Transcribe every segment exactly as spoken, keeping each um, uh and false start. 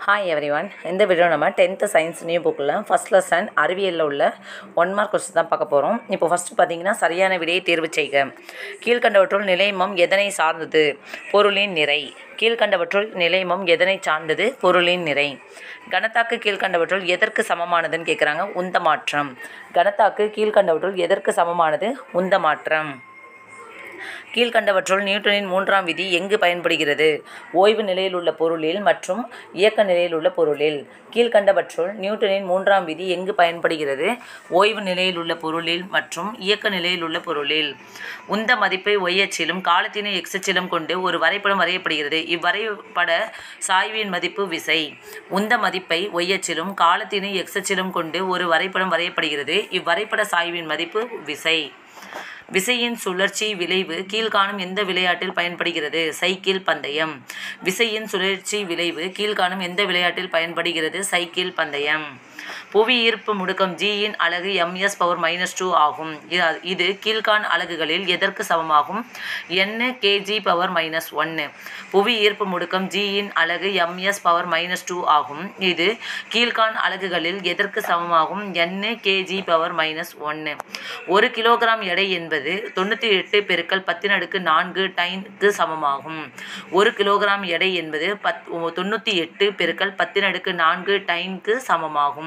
Hi everyone. இந்த video நம்ம tenth science new புக்கில் ஃபஸ்ட் லெசன் அறிவியலில் உள்ள ஒன் மார்க் கொஸ்டின் தான் பார்க்க போகிறோம். இப்போ ஃபஸ்ட்டு பார்த்தீங்கன்னா சரியான விடையை தேர்வு செய்க. கீழ்கண்டவற்றுள் நிலைமம் எதனை சார்ந்தது? பொருளின் நிறை. கீழ்கண்டவற்றுள் நிலைமம் எதனை சார்ந்தது? பொருளின் நிறை. கணத்தாக்கு கீழ்கண்டவற்றுள் எதற்கு சமமானதுன்னு கேட்குறாங்க. உந்த மாற்றம். கணத்தாக்கு கீழ்கண்டவற்றுள் எதற்கு சமமானது? உந்த மாற்றம். கீழ்கண்டவற்றுள் நியூட்டனின் மூன்றாம் விதி எங்கு பயன்படுகிறது? ஓய்வு நிலையில் உள்ள பொருளில் மற்றும் இயக்க நிலையில் உள்ள பொருளில். கீழ்கண்டவற்றுள் நியூட்டனின் மூன்றாம் விதி எங்கு பயன்படுகிறது? ஓய்வு நிலையில் உள்ள பொருளில் மற்றும் இயக்க நிலையில் உள்ள பொருளில். உந்த மதிப்பை ஒய் அச்சிலும் காலத்தினை எக்ஸ் அச்சிலும் கொண்டு ஒரு வரைபடம் வரையப்படுகிறது. இவ்வரைபட சாய்வின் மதிப்பு விசை. உந்த மதிப்பை ஒய் அச்சிலும் காலத்தினை எக்ஸ் அச்சிலும் கொண்டு ஒரு வரைபடம் வரையப்படுகிறது. இவ்வரைபட சாய்வின் மதிப்பு விசை. விசையின் சுழற்சி விளைவு கீழ்காணும் எந்த விளையாட்டில் பயன்படுகிறது? சைக்கிள் பந்தயம். விசையின் சுழற்சி விளைவு கீழ்காணும் எந்த விளையாட்டில் பயன்படுகிறது? சைக்கிள் பந்தயம். புவி ஈர்ப்பு முடுக்கம் ஜியின் அலகு எம்எஸ் பவர் மைனஸ் டூ ஆகும். இது கீழ்கான் அலகுகளில் எதற்கு சமமாகும்? என் கேஜி பவர் மைனஸ் ஒன்று. புவி ஈர்ப்பு முடுக்கம் ஜியின் அலகு எம்எஸ் பவர் மைனஸ் டூ ஆகும். இது கீழ்கான் அலகுகளில் எதற்கு சமமாகும்? என் கேஜி பவர் மைனஸ் ஒன்று. ஒரு கிலோகிராம் எடை என்பது தொண்ணூற்றி எட்டு பெருக்கல் பத்தின் அடுக்கு நான்கு டைனுக்கு சமமாகும். ஒரு கிலோகிராம் எடை என்பது பத் தொண்ணூற்றி எட்டு பெருக்கல் பத்தின் அடுக்கு நான்கு டைனுக்கு சமமாகும்.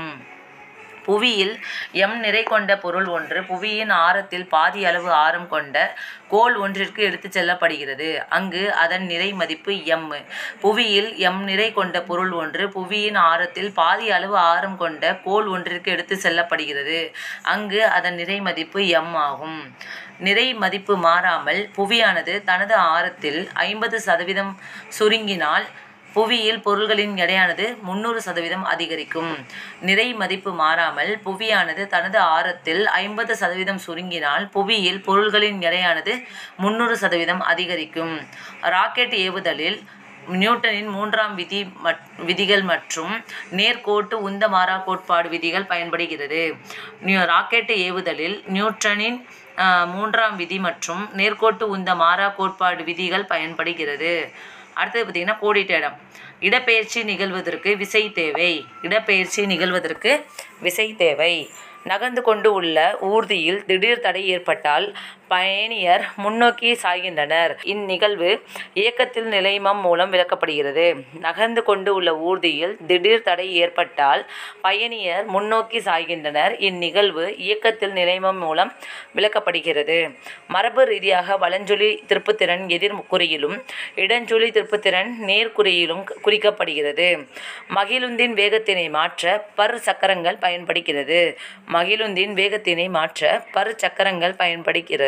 புவியில் எம் நிறை கொண்ட பொருள் ஒன்று புவியின் ஆரத்தில் பாதி அளவு ஆரம் கொண்ட கோள் ஒன்றிற்கு எடுத்துச் செல்லப்படுகிறது. அங்கு அதன் நிறை மதிப்பு எம். புவியில் எம் நிறை கொண்ட பொருள் ஒன்று புவியின் ஆரத்தில் பாதி அளவு ஆரம் கொண்ட கோள் ஒன்றிற்கு எடுத்து செல்லப்படுகிறது. அங்கு அதன் நிறை மதிப்பு எம் ஆகும். நிறை மதிப்பு மாறாமல் புவியானது தனது ஆரத்தில் ஐம்பது சதவீதம் சுருங்கினால் புவியில் பொருள்களின் எடையானது முந்நூறு சதவீதம் அதிகரிக்கும். நிறை மதிப்பு மாறாமல் புவியானது தனது ஆரத்தில் ஐம்பது சதவீதம் சுருங்கினால் புவியில் பொருள்களின் எடையானது முந்நூறு சதவீதம் அதிகரிக்கும். ராக்கெட் ஏவுதலில் நியூட்டனின் மூன்றாம் விதி விதிகள் மற்றும் நேர்கோட்டு உந்த மாறா கோட்பாடு விதிகள் பயன்படுகிறது. ராக்கெட் ஏவுதலில் நியூட்டனின் மூன்றாம் விதி மற்றும் நேர்கோட்டு உந்த மாறா கோட்பாடு விதிகள் பயன்படுகிறது. அடுத்தது பார்த்திங்கன்னா கோடிட்ட இடம். இடப்பெயர்ச்சி நிகழ்வதற்கு விசை தேவை. இடப்பெயர்ச்சி நிகழ்வதற்கு விசை தேவை. நகர்ந்து கொண்டு உள்ள ஊர்தியில் திடீர் தடை ஏற்பட்டால் பயணியர் முன்னோக்கி சாய்கின்றனர். இந்நிகழ்வு இயக்கத்தில் நிலைமம் மூலம் விளக்கப்படுகிறது. நகர்ந்து கொண்டு உள்ள ஊர்தியில் திடீர் தடை ஏற்பட்டால் பயணியர் முன்னோக்கி சாய்கின்றனர். இந்நிகழ்வு இயக்கத்தில் நிலைமம் மூலம் விளக்கப்படுகிறது. மரபு ரீதியாக வலஞ்சுழி திருப்புத்திறன் எதிர்குறியிலும் இடஞ்சுழி திருப்புத்திறன் நேர்குறியிலும் குறிக்கப்படுகிறது. மகிழுந்தின் வேகத்தினை மாற்ற பர் சக்கரங்கள் பயன்படுகிறது. மகிழுந்தின் வேகத்தினை மாற்ற பர் சக்கரங்கள் பயன்படுகிறது.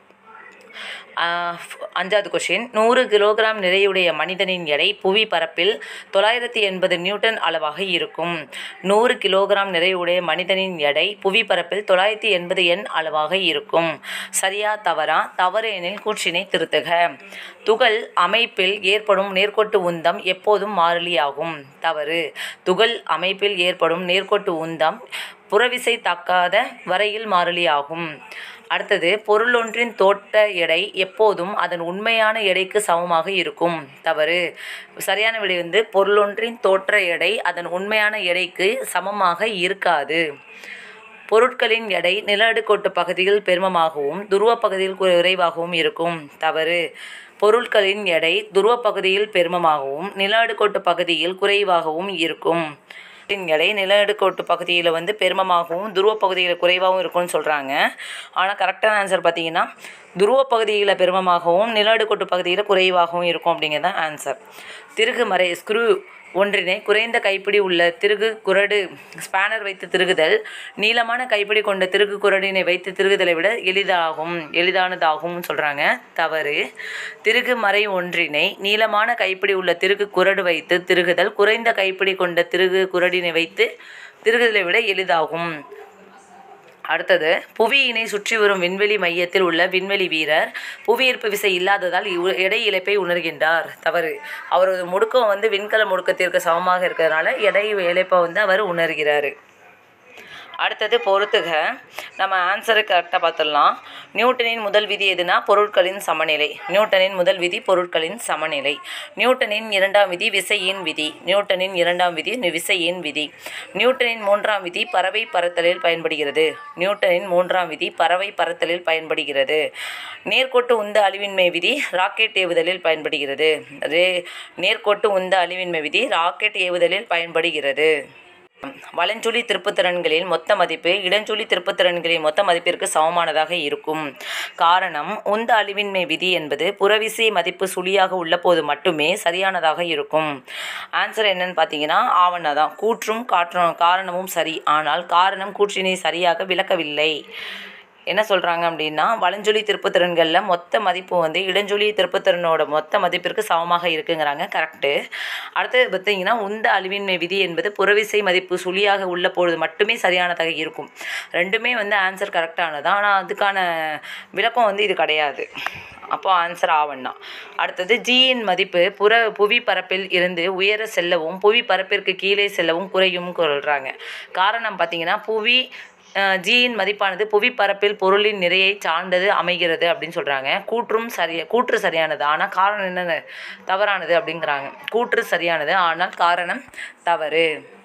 அஞ்சாவது கொஸ்டின். நூறு கிலோகிராம் நிறையுடைய மனிதனின் எடை புவி பரப்பில் தொள்ளாயிரத்தி எண்பது நியூட்டன் அளவாக இருக்கும். நூறு கிலோகிராம் நிறையுடைய மனிதனின் எடை புவி பரப்பில் தொள்ளாயிரத்தி எண்பது எண் அளவாக இருக்கும். சரியா தவறா? தவறு எனில் கூற்றினை திருத்துக. துகள் அமைப்பில் ஏற்படும் நேர்கோட்டு உந்தம் எப்போதும் மாறிலியாகும். தவறு. துகள் அமைப்பில் ஏற்படும் நேர்கோட்டு உந்தம் புறவிசை தாக்காத வரையில் மாறிலியாகும். அடுத்தது பொருளொன்றின் தோட்ட எடை எப்போதும் அதன் உண்மையான எடைக்கு சமமாக இருக்கும். தவறு. சரியான விடை வந்து பொருளொன்றின் தோற்ற எடை அதன் உண்மையான எடைக்கு சமமாக இருக்காது. பொருட்களின் எடை நில அடுக்கோட்டு பகுதியில் பெருமமாகவும் துருவ பகுதியில் குறைவாகவும் இருக்கும். தவறு. பொருட்களின் எடை துருவ பகுதியில் பெருமமாகவும் நில அடுக்கோட்டு பகுதியில் குறைவாகவும் இருக்கும். எடை நில அடுக்கோட்டு பகுதியில் வந்து பெருமமாகவும் துருவ பகுதியில் குறைவாகவும் இருக்கும்னு சொல்கிறாங்க. ஆனால் கரெக்டான ஆன்சர் பார்த்தீங்கன்னா துருவ பகுதியில் பெருமமாகவும் நில அடுக்கோட்டு பகுதியில் குறைவாகவும் இருக்கும் அப்படிங்கிறது தான் ஆன்சர். திருகு மறை ஸ்க்ரூ ஒன்றினை குறைந்த கைப்பிடி உள்ள திருகு குரடு ஸ்பேனர் வைத்து திருகுதல் நீளமான கைப்பிடி கொண்ட திருகு குரடினை வைத்து திருகுதலை விட எளிதாகும் எளிதானதாகும் சொல்கிறாங்க. தவறு. திருகு மறை ஒன்றினை நீளமான கைப்பிடி உள்ள திருகு குரடு வைத்து திருகுதல் குறைந்த கைப்பிடி கொண்ட திருகு குரடினை வைத்து திருகுதலை விட எளிதாகும். அடுத்தது புவியினை சுற்றி வரும் விண்வெளி மையத்தில் உள்ள விண்வெளி வீரர் புவியீர்ப்பு விசை இல்லாததால் எடை இழப்பை உணர்கின்றார். தவறு. அவரது முடுக்கம் வந்து விண்கல முடுக்கத்திற்கு சமமாக இருக்கிறதுனால எடை இழப்பை வந்து அவர் உணர்கிறார். அடுத்தது பொறுத்துக. நம்ம ஆன்சரை கரெக்டாக பார்த்துடலாம். நியூட்டனின் முதல் விதி எதுனா பொருட்களின் சமநிலை. நியூட்டனின் முதல் விதி பொருட்களின் சமநிலை. நியூட்டனின் இரண்டாம் விதி விசையின் விதி. நியூட்டனின் இரண்டாம் விதி விசையின் விதி. நியூட்டனின் மூன்றாம் விதி பறவை பறத்தலில் பயன்படுகிறது. நியூட்டனின் மூன்றாம் விதி பறவை பறத்தலில் பயன்படுகிறது. நேர்கோட்டு உந்த அழிவின்மை விதி ராக்கெட் ஏவுதலில் பயன்படுகிறது. ரே நேர்கோட்டு உந்த அழிவின்மை விதி ராக்கெட் ஏவுதலில் பயன்படுகிறது. வலஞ்சுழி திருப்புத்திறன்களின் மொத்த மதிப்பு இடஞ்சுழி திருப்புத்திறன்களின் மொத்த மதிப்பிற்கு சமமானதாக இருக்கும். காரணம், உந்த அழிவின்மை விதி என்பது புறவிசை மதிப்பு சுழியாக உள்ள போது மட்டுமே சரியானதாக இருக்கும். ஆன்சர் என்னன்னு பார்த்தீங்கன்னா ஆவணா தான். கூற்றும் காற்றும் காரணமும் சரி, ஆனால் காரணம் கூற்றினை சரியாக விளக்கவில்லை. என்ன சொல்கிறாங்க அப்படின்னா, வலஞ்சுழி திருப்புத்திறன்களில் மொத்த மதிப்பு வந்து இடஞ்சுழி திருப்புத்திறனோட மொத்த மதிப்பிற்கு சமமாக இருக்குங்கிறாங்க. கரெக்டு. அடுத்தது பார்த்தீங்கன்னா உந்த அழிவின்மை விதி என்பது புறவிசை மதிப்பு சுழியாக உள்ள பொழுது மட்டுமே சரியானதாக இருக்கும். ரெண்டுமே வந்து ஆன்சர் கரெக்டானது, ஆனால் அதுக்கான விளக்கம் வந்து இது கிடையாது. அப்போ ஆன்சர் ஆவண்ணா. அடுத்தது ஜியின் மதிப்பு புற புவி பரப்பில் இருந்து உயர செல்லவும் புவி பரப்பிற்கு கீழே செல்லவும் குறையும் சொல்கிறாங்க. காரணம் பார்த்தீங்கன்னா புவி ஜியின் மதிப்பானது புவிப்பரப்பில் பொருளின் நிறையை சார்ந்தது அமைகிறது அப்படின்னு சொல்கிறாங்க. கூற்றும் சரியா கூற்று சரியானது, ஆனால் காரணம் என்னென்ன தவறானது அப்படிங்கிறாங்க. கூற்று சரியானது, ஆனால் காரணம் தவறு.